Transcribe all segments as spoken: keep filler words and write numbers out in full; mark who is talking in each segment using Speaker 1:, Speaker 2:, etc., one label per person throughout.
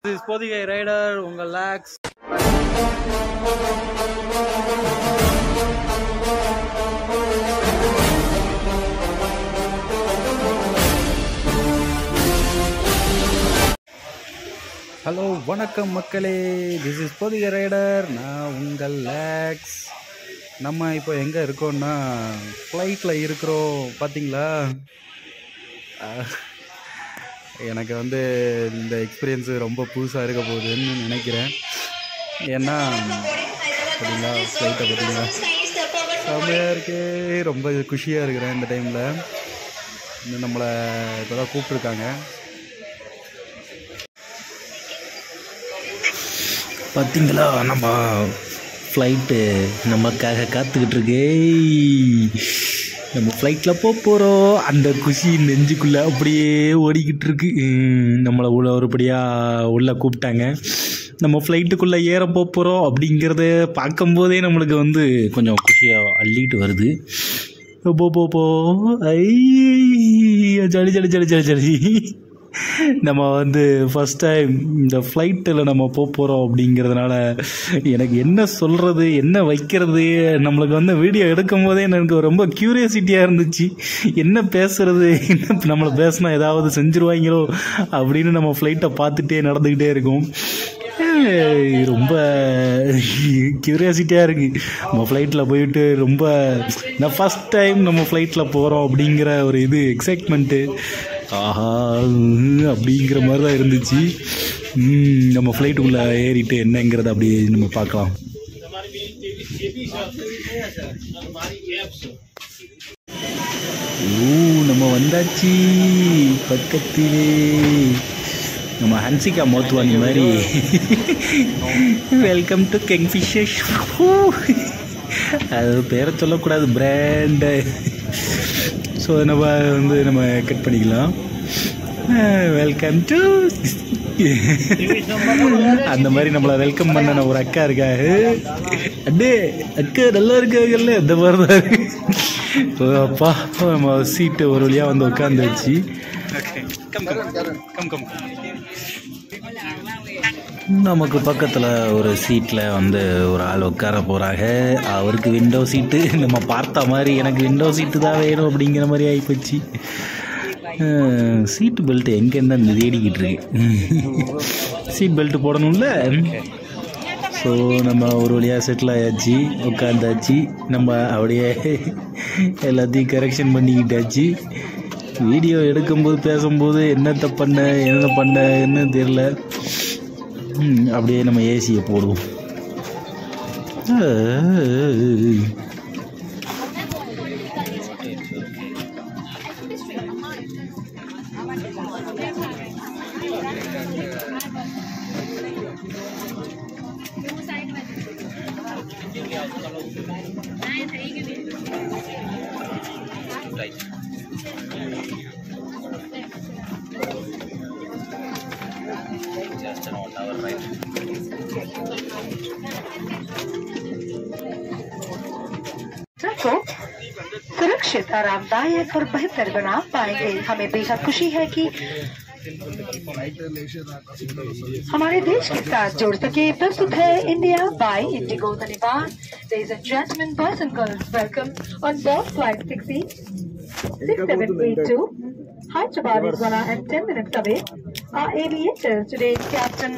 Speaker 1: This is Podigai Rider, உங்கள் lakhs. Hello வணக்கம் மக்களே, திஸ் இஸ் Podigai Rider, நான் உங்கள் லாக்ஸ். நம்ம இப்போ எங்கே இருக்கோம்னா ஃப்ளைட்டில் இருக்கிறோம். பார்த்தீங்களா, எனக்கு வந்து இந்த எக்ஸ்பீரியன்ஸு ரொம்ப புதுசாக இருக்க போகுதுன்னு நினைக்கிறேன். ஏன்னா பார்த்தீங்களா, ஃப்ளைட்டை பார்த்தீங்களா செம்மையாக இருக்கு. ரொம்ப குஷியாக இருக்கிறேன் இந்த டைமில். இன்னும் நம்மளை இப்போ தான் கூப்பிட்ருக்காங்க.
Speaker 2: பார்த்தீங்களா, நம்ம ஃப்ளைட்டு நமக்காக காத்துக்கிட்டு இருக்கு. நம்ம ஃப்ளைட்டில் போக போகிறோம். அந்த குஷி நெஞ்சுக்குள்ளே அப்படியே ஓடிக்கிட்டு இருக்கு. நம்மளை உள்ள ஒருபடியாக உள்ளே கூப்பிட்டாங்க. நம்ம ஃப்ளைட்டுக்குள்ளே ஏற போக போகிறோம் அப்படிங்கிறத பார்க்கும்போதே நம்மளுக்கு வந்து கொஞ்சம் குஷியாக அள்ளிட்டு வருது. போ போ போ ஐ ஜலி ஜலி ஜலி ஜலி ஜலி நம்ம வந்து ஃபஸ்ட் டைம் இந்த ஃப்ளைட்டில் நம்ம போக போகிறோம் அப்படிங்கிறதுனால எனக்கு என்ன சொல்கிறது, என்ன வைக்கிறது, நம்மளுக்கு வந்து வீடியோ எடுக்கும் போதே எனக்கு ரொம்ப க்யூரியாசிட்டியாக இருந்துச்சு. என்ன பேசுகிறது, என்ன நம்மளை பேசினா ஏதாவது செஞ்சுருவாங்களோ அப்படின்னு நம்ம ஃப்ளைட்டை பார்த்துட்டே நடந்துக்கிட்டே இருக்கும். ரொம்ப க்யூரியாசிட்டியாக இருக்குது. நம்ம ஃப்ளைட்டில் போயிட்டு ரொம்ப நான் ஃபஸ்ட் டைம் நம்ம ஃப்ளைட்டில் போகிறோம் அப்படிங்கிற ஒரு இது எக்ஸைட்மெண்ட்டு ஆஹா அப்படிங்கிற மாதிரி தான் இருந்துச்சு. நம்ம ஃப்ளைட்டுக்குள்ளே ஏறிட்டு என்னங்கிறத அப்படியே நம்ம பார்க்கலாம். ஓ, நம்ம வந்தாச்சு பக்கத்திலே. நம்ம ஹன்சிகா மோத்வானி மாதிரி வெல்கம் டு கிங்ஃபிஷர். அது பேரை சொல்லக்கூடாது, பிராண்டு. ஸோ நம்ம வந்து நம்ம கட் பண்ணிக்கலாம். வெல்கம் டு அந்த மாதிரி நம்மளை வெல்கம் பண்ண ஒரு அக்கா இருக்கா. அடே அக்கா நல்லா இருக்காங்கல்ல, அந்த மாதிரி தான் இருக்கு. அப்பா, நம்ம சீட்டு ஒரு வழியாக வந்து உட்காந்துச்சு. நமக்கு பக்கத்தில் ஒரு சீட்டில் வந்து ஒரு ஆள் உட்கார போகிறாங்க. அவருக்கு விண்டோ சீட்டு. நம்ம பார்த்த மாதிரி எனக்கு விண்டோ சீட்டு தான் வேணும் அப்படிங்கிற மாதிரி ஆகிப்போச்சு. சீட்டு பெல்ட் எங்கேன்னு அந்த தேடிக்கிட்டு இருக்கு. Seat belt போடணும்ல. ஸோ நம்ம ஒரு வழியாக செட்டில் ஆயாச்சு, உட்காந்தாச்சு. நம்ம அப்படியே எல்லாத்தையும் கரெக்ஷன் பண்ணிக்கிட்டாச்சு. வீடியோ எடுக்கும்போது பேசும்போது என்னத்தை பண்ண என்ன பண்ணன்னு தெரியல. அப்படியே நம்ம ஏசியை போடுவோம்.
Speaker 3: को सुरक्षित, आरामदायक और बेहतर बना पाएंगे। हमें बेहद खुशी है कि हमारे देश के साथ जुड़ सके। प्रस्तुत है इंडिया बाय इंडिगो। धन्यवाद। Ladies and gentlemen, boys and girls, welcome on board flight six seven eight two. Hyderabad is one hour and ten minutes away. Our aviators today, Captain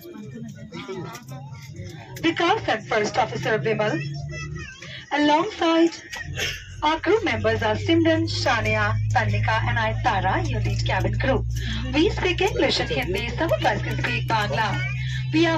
Speaker 3: Vikas and First Officer Vimal. Alongside our crew members are Simran, Shania, Tanika and I, Tara, your lead cabin crew. We speak English and Hindi, some of us can speak Bangla. We are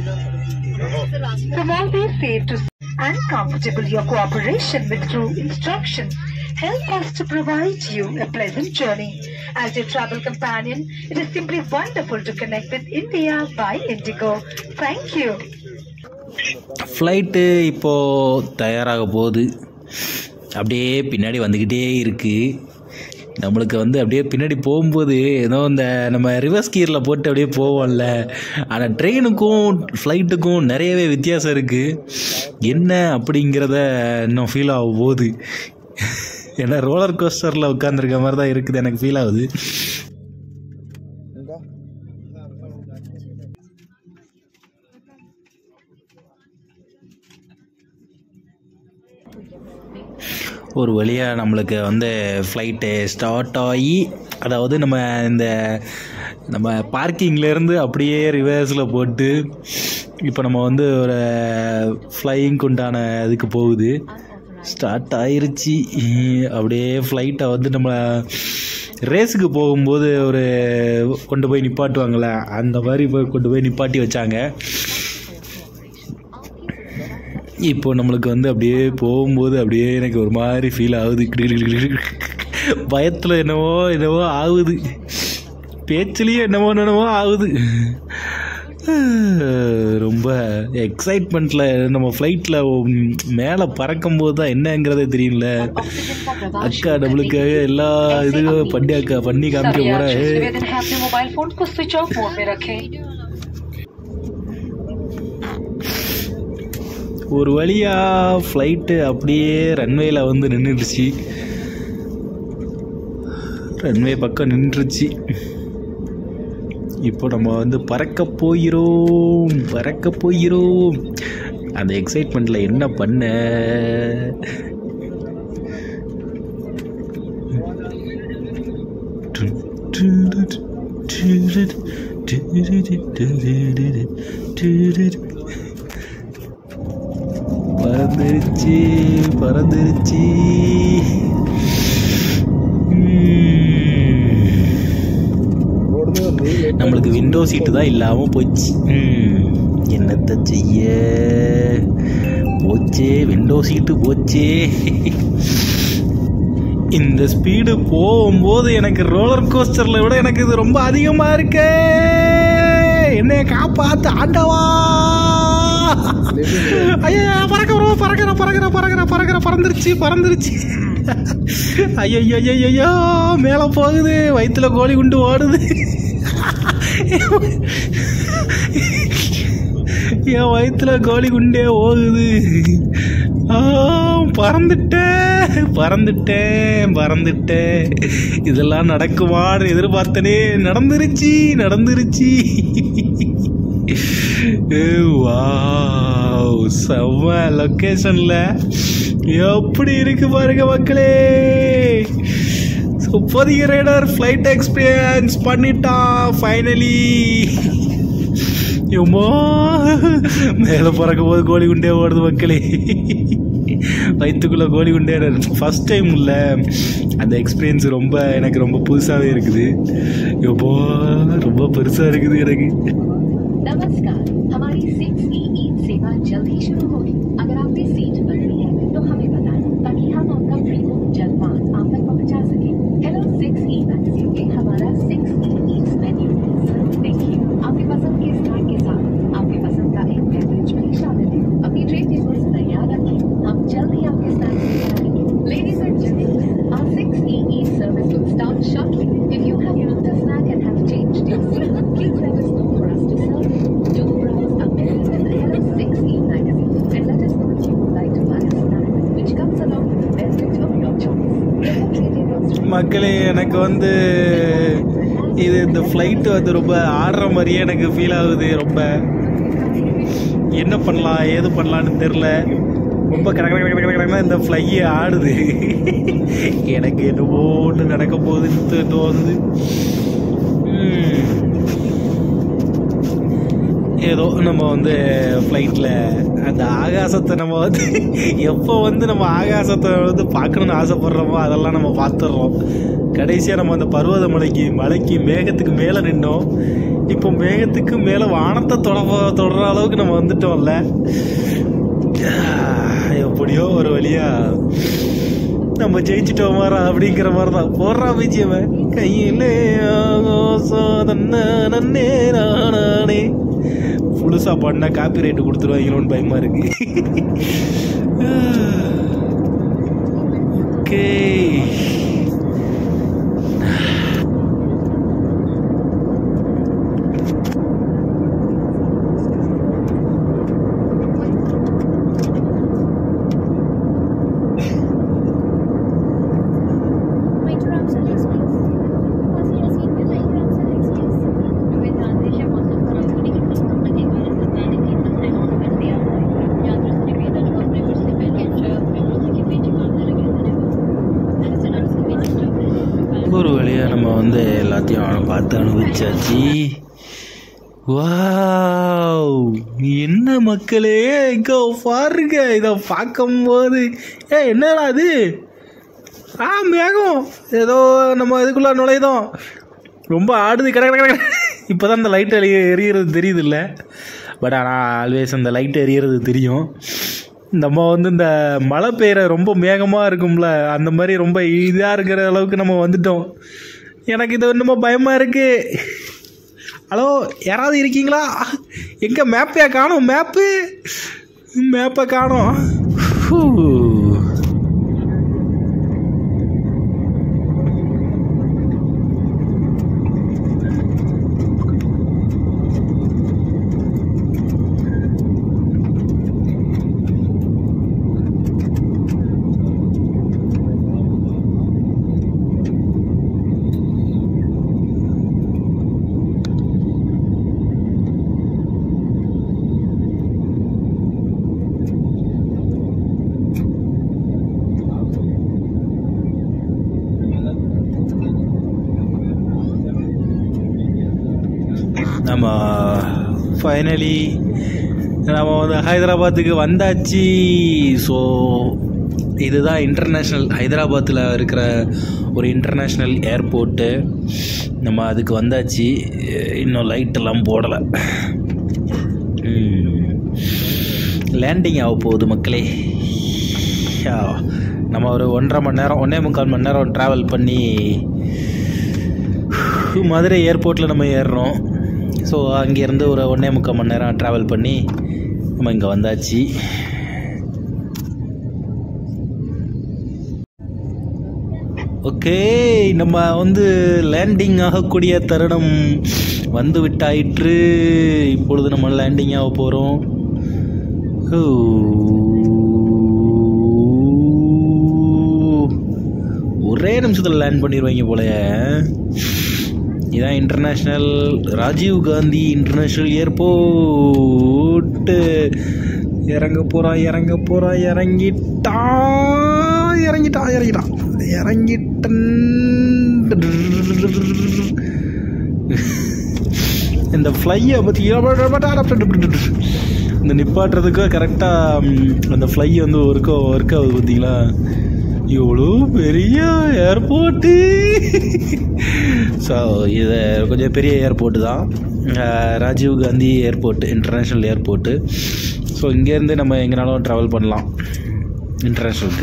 Speaker 3: from always safe to and comfortable. Your cooperation with crew instructions help us to provide you a pleasant journey. As your travel companion, it is simply wonderful to connect with India by Indigo. Thank you.
Speaker 2: Flight இப்போது தயாராக போகுது. அப்படியே பின்னாடி வந்துக்கிட்டே இருக்குது. நம்மளுக்கு வந்து அப்படியே பின்னாடி போகும்போது ஏதோ இந்த நம்ம ரிவர்ஸ் கியரில் போட்டு அப்படியே போவோம்ல, ஆனால் ட்ரெயினுக்கும் ஃப்ளைட்டுக்கும் நிறையவே வித்தியாசம் இருக்குது. என்ன அப்படிங்கிறத இன்னும் ஃபீல் ஆக போகுது. ஏன்னா ரோலர் கோஸ்டரில் உட்காந்துருக்க மாதிரி தான் இருக்குது எனக்கு ஃபீல் ஆகுது. ஒரு வழியாக நம்மளுக்கு வந்து ஃப்ளைட்டு ஸ்டார்ட் ஆகி, அதாவது நம்ம இந்த நம்ம பார்க்கிங்லேருந்து அப்படியே ரிவர்ஸில் போட்டு இப்போ நம்ம வந்து ஒரு ஃப்ளையிங்க்கு உண்டான இதுக்கு போகுது. ஸ்டார்ட் ஆயிருச்சு. அப்படியே ஃப்ளைட்டை வந்து நம்ம ரேஸுக்கு போகும்போது ஒரு கொண்டு போய் நிப்பாட்டுவாங்களே, அந்த மாதிரி போய் கொண்டு போய் நிப்பாட்டி வச்சாங்க. இப்போ நம்மளுக்கு வந்து அப்படியே போகும்போது அப்படியே எனக்கு ஒரு மாதிரி ஃபீல் ஆகுது. பயத்தில் என்னவோ என்னவோ ஆகுது, பேச்சுலேயும் என்னவோ என்னவோ ஆகுது. ரொம்ப எக்ஸைட்மெண்ட்டில் நம்ம ஃப்ளைட்டில் மேலே பறக்கும்போது தான் என்னங்கிறதே தெரியல. அக்கா நம்மளுக்காக எல்லா இதுவும் பண்ணி அக்கா பண்ணி காமிக்க போகிற. ஒரு வழியாக ஃப்ளைட்டு அப்படியே ரன்வேயில் வந்து நின்றுடுச்சு. ரன்வே பக்கம் நின்றுச்சு. இப்போ நம்ம வந்து பறக்க போகிறோம் பறக்க போகிறோம் அந்த எக்ஸைட்மெண்ட்டில் என்ன பண்ண. பறந்துருச்சு பறந்துருச்சு. நம்மளுக்கு விண்டோ சீட்டு தான் இல்லாமல் போச்சு. என்னத்தை செய்ய, போச்சே விண்டோ சீட்டு போச்சே. இந்த ஸ்பீடு போகும்போது எனக்கு ரோலர் கோஸ்டரில் விட எனக்கு இது ரொம்ப அதிகமாக இருக்கு. என்னைய காப்பாத்து ஆண்டவா. ஐயா பறக்கிறோம் பறக்கிற பறக்கிற பறக்கிற பறக்கிற பறந்துருச்சு பறந்துருச்சு. ஐயோ ஐயோ ஐயோ மேலே போகுது. வயிற்றுல கோழி குண்டு ஓடுது. என் வயிற்றுல கோழி குண்டே ஓடுது. பறந்துட்டேன் பறந்துட்டேன் பறந்துட்டேன். இதெல்லாம் நடக்குமான்னு எதிர்பார்த்தனே, நடந்துருச்சு நடந்துருச்சு. வாவ், செம்ம லொக்கேஷன்ல எப்படி இருக்கு பாருங்க மக்களே. புதிய ரைடர் ஃப்ளைட் எக்ஸ்பீரியன்ஸ் பண்ணிட்டான் ஃபைனலி. யோமா மேலே பறக்கும் போது கோழி குண்டே ஓடுது மக்களே. வயிற்றுக்குள்ளே கோழி குண்டே. ஃபஸ்ட் டைம் இல்லை, அந்த எக்ஸ்பீரியன்ஸ் ரொம்ப எனக்கு ரொம்ப புதுசாகவே இருக்குது. யோப்பா ரொம்ப பெருசாக இருக்குது எனக்கு.
Speaker 4: नमस्कार, हमारी सिक्स ई ई सेवा जल्द ही शुरू होगी। अगर आपने सीट भरनी है तो हमें बताएं ताकि हम आपका फ्री बुक जल्द बाद आप तक पहुंचा सकें। हेलो सिक्स ई मैगजीन के हमारा सिक्स ई ईट्स मेन्यू है। देखिए, आपके पसंद के स्नैक के साथ आपके पसंद का एक बेवरेज भी शामिल है। अपनी ट्रे टेबल्स तैयार रखें, हम जल्द ही आपके स्नैक बनाएंगे। Ladies and gentlemen, our six E E service will start shortly. If you have your snack and have changed your seat, please let us know for us to serve you. Do browse a bit in the Hello six E magazine and let us know if you would like to buy a snack which comes along with the beverage of your choice.
Speaker 2: மக்களே, எனக்கு வந்து இது இந்த flight வந்து ரொம்ப ஆடுற மாதிரியே எனக்கு ஃபீல் ஆகுது. ரொம்ப என்ன பண்ணலாம் ஏது பண்ணலான்னு தெரில. ரொம்ப கடற்கரை இந்த ஃப்ளையை ஆடுது. எனக்கு என்னவோ ஒன்று நடக்க போகுதுன்னு தோணுது. ஏதோ நம்ம வந்து ஃப்ளைட்டில் அந்த ஆகாசத்தை நம்ம வந்து எப்போ வந்து நம்ம ஆகாசத்தை வந்து பார்க்கணுன்னு ஆசைப்படுறோமோ அதெல்லாம் நம்ம பார்த்துடுறோம். கடைசியாக நம்ம அந்த பர்வத மலைக்கு மலைக்கு மேகத்துக்கு மேலே நின்னோம். இப்போ மேகத்துக்கு மேலே வானத்தை தொட தொடர அளவுக்கு நம்ம வந்துட்டோம்ல. எப்படியோ ஒரு வழியாக நம்ம ஜெயிச்சிட்டோம் மாறா அப்படிங்கிற மாதிரி தான் போடுறா விஜயவன் கையிலே நன்னே நானே. புதுசாக பாடினா காப்பி ரைட்டு கொடுத்துருவாங்களோன்னு பயமாக இருக்கு. ஓகே, ஆரம்பிச்சாச்சு. வாவ், என்ன மக்களே, இங்கே பாருங்க. இதை பார்க்கும்போது ஏ என்னடா அது? ஆ மேகம் ஏதோ நம்ம இதுக்குள்ளே நுழையுதோம். ரொம்ப ஆடுது கடை கடை கடை. இப்போ தான் இந்த லைட் எரிய எரியறது தெரியுது இல்லை, பட் ஆனால் ஆல்வேஸ் அந்த லைட் எரியறது தெரியும். நம்ம வந்து இந்த மழை பெய்கிற ரொம்ப மேகமாக இருக்கும்ல, அந்த மாதிரி ரொம்ப இதாக இருக்கிற அளவுக்கு நம்ம வந்துட்டோம். எனக்கு இது இன்னுமா பயமாக இருக்குது. ஹலோ, யாராவது இருக்கீங்களா? எங்கே மேப்பையா காணோம்? மேப்பு மேப்பை காணோம். நம்ம ஃபைனலி நம்ம வந்து ஹைதராபாத்துக்கு வந்தாச்சு. ஸோ இதுதான் இன்டர்நேஷ்னல், ஹைதராபாத்தில் இருக்கிற ஒரு இன்டர்நேஷ்னல் ஏர்போர்ட்டு. நம்ம அதுக்கு வந்தாச்சு. இன்னும் லைட்டெல்லாம் போடலை. லேண்டிங் ஆக போகுது மக்களே. நம்ம ஒரு ஒன்றரை மணி நேரம் ஒன்றே முக்கால் மணி நேரம் ட்ராவல் பண்ணி மதுரை ஏர்போர்ட்டில் நம்ம ஏறுறோம். ஸோ அங்கேருந்து ஒரு ஒன்றே முக்கால் மணி நேரம் ட்ராவல் பண்ணி நம்ம இங்கே வந்தாச்சு. ஓகே, நம்ம வந்து லேண்டிங் ஆகக்கூடிய தருணம் வந்து விட்டாயிற்று. இப்பொழுது நம்ம லேண்டிங் ஆக போகிறோம். ஒரே நிமிஷத்தில் லேண்ட் பண்ணிடுவாங்க போலயே. இதான் international Rajiv Gandhi international airport. இறங்க போகிறான் இறங்க போகிறான் இறங்கிட்டான் இறங்கிட்டான் இறங்கிட்டான் இறங்கிட்டன். இந்த ஃப்ளையை பற்றி இந்த நிப்பாட்டுறதுக்கு கரெக்டாக அந்த ஃப்ளை வந்து ஒர்க் ஒர்க் ஆகுது. பார்த்தீங்களா, எவ்வளோ பெரிய ஏர்போர்ட்டு. ஸோ இது கொஞ்சம் பெரிய ஏர்போர்ட்டு தான், Rajiv Gandhi airport, international airport. So இங்கேருந்து நம்ம எங்கேனாலும் ட்ராவல் பண்ணலாம் இன்டர்நேஷ்னலுக்கு.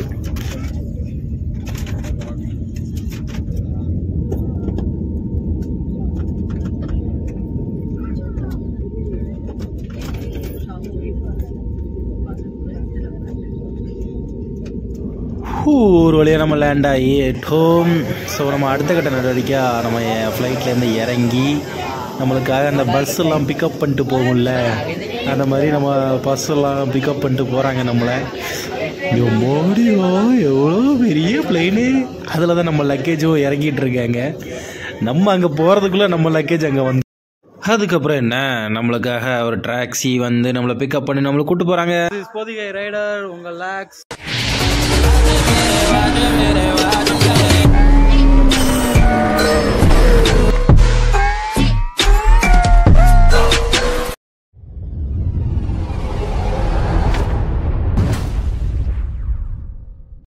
Speaker 2: ஒரு வழியாக நம்ம லேண்ட் ஆகி ஹோம். ஸோ நம்ம அடுத்த கட்ட நடவடிக்கையாக நம்ம ஃப்ளைட்லேருந்து இறங்கி நம்மளுக்காக அந்த பஸ் எல்லாம் பிக்கப் பண்ணிட்டு போகும்ல, அந்த மாதிரி நம்ம பஸ் எல்லாம் பிக்கப் பண்ணிட்டு போகிறாங்க நம்மளை. மோடியோ எவ்வளோ பெரிய பிளெயினு. அதில் தான் நம்ம லக்கேஜும் இறங்கிட்டு இருக்காங்க. நம்ம அங்கே போகிறதுக்குள்ளே நம்ம லக்கேஜ் அங்கே வந்து, அதுக்கப்புறம் என்ன நம்மளுக்காக ஒரு டாக்ஸி வந்து நம்மளை பிக்கப் பண்ணி நம்மளை கூப்பிட்டு போகிறாங்க. பொதிகை ரைடர் உங்கள் லாக்ஸ்.